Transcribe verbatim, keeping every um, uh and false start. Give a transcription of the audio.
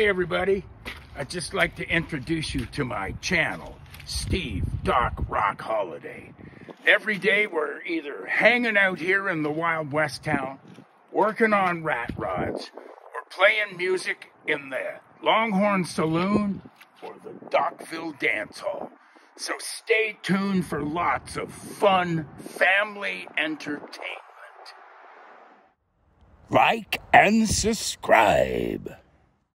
Hey everybody, I'd just like to introduce you to my channel, Steve Doc Rock Holiday. Every day we're either hanging out here in the Wild West town, working on rat rods, or playing music in the Longhorn Saloon or the Dockville Dance Hall. So stay tuned for lots of fun family entertainment. Like and subscribe.